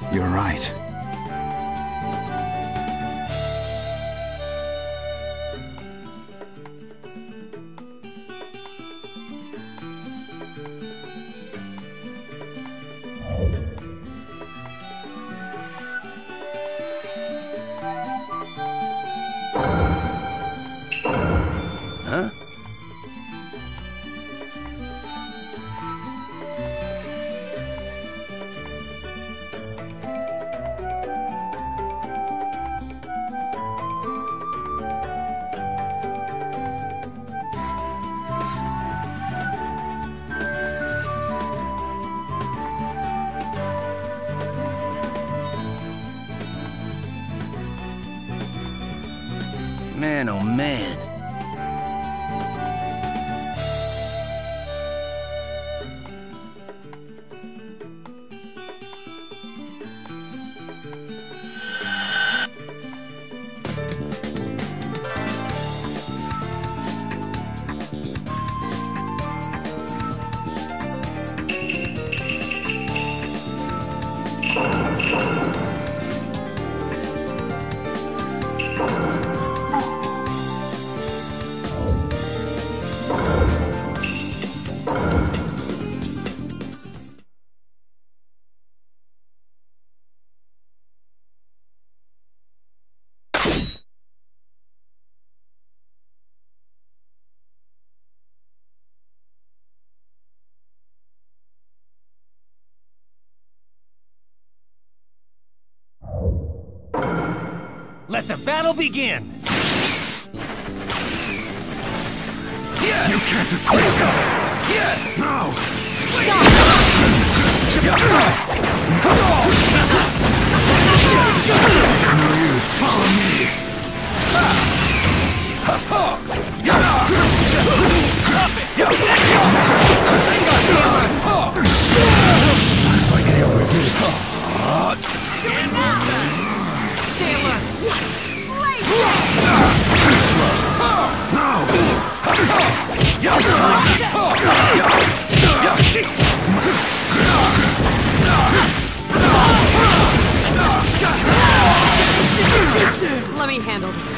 You're right. Huh? Man, oh man. Let the battle begin! Yeah. You can't escape! Let's go! Yeah. No! Stop. It's no use. Follow me! Just stop it! Looks like I overdid it. Too slow. No! Let me handle this.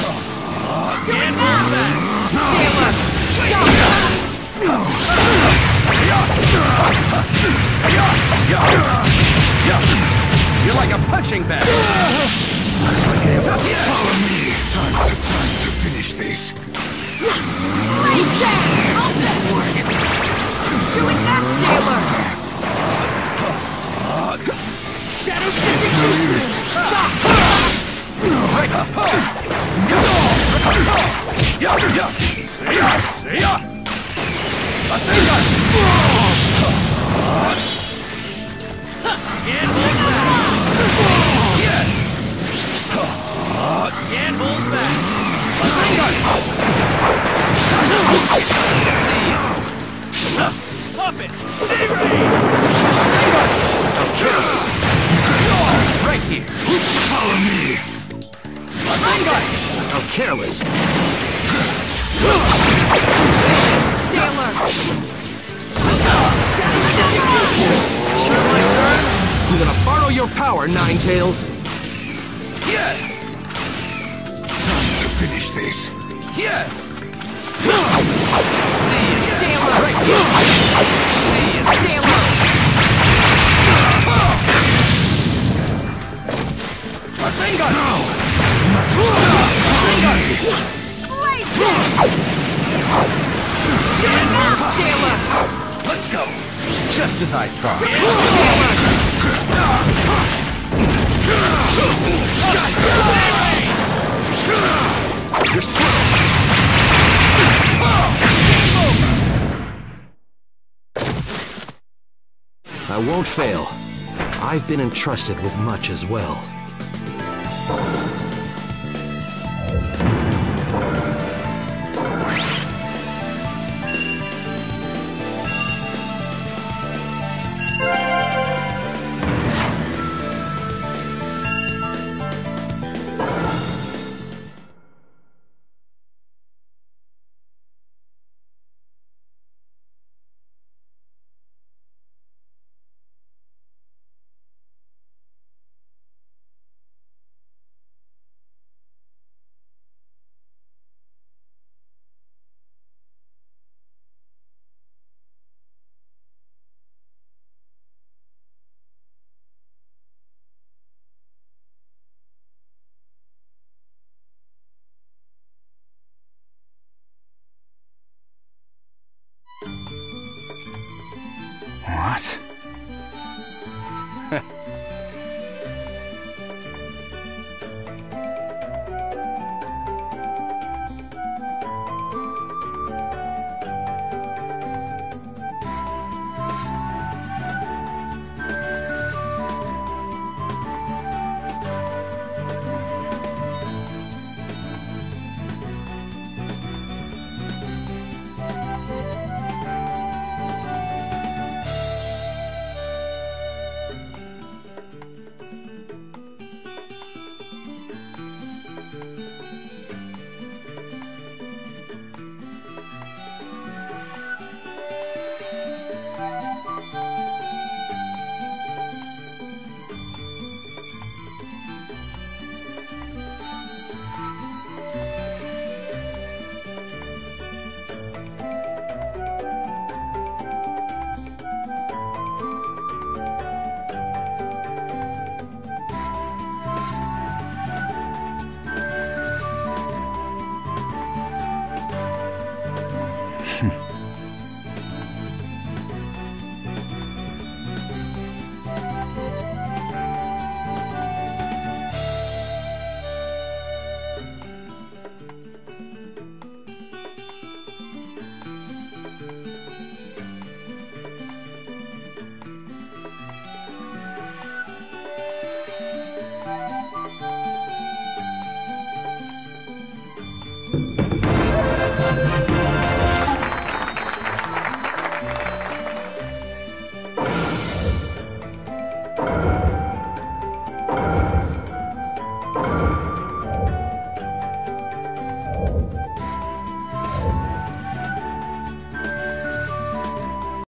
You're like a punching bag. Looks like I overdid it. Follow me. Time to finish this. Right there! This work. Doing that, Taylor! Shadow It's no use. Stop! Can't hold back. Stop it! Right here. Follow me. How careless. Taylor! Sure my turn? I'm gonna borrow your power, Ninetails. Yeah! Time to finish this. Yeah! Taylor! Right here. Taylor! Rasengan! No! Rasengan! Right there! Taylor! Let's go! Just as I thought. You're slow! I won't fail. I've been entrusted with much as well. not.